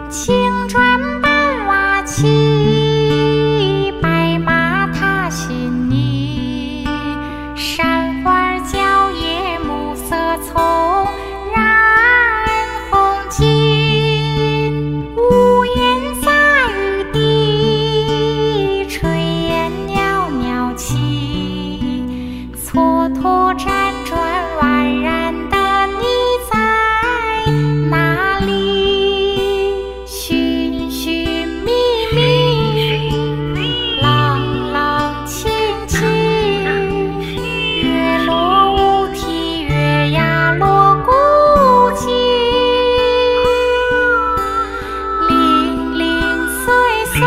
青砖板瓦砌，白马踏新泥。山花蕉叶暮色葱，染红巾。屋檐洒雨滴，炊烟袅袅起。蹉跎辗转宛然的你在哪里？寻寻觅觅，冷冷清清。月落乌啼，月牙落孤寂。零零碎碎，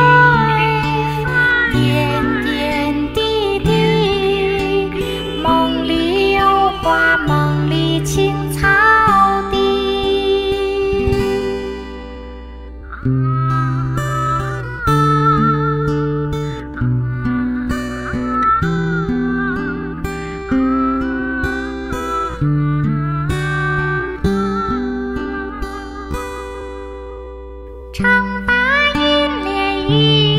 点点滴滴。梦里有花，梦里青草地。长发银莲衣。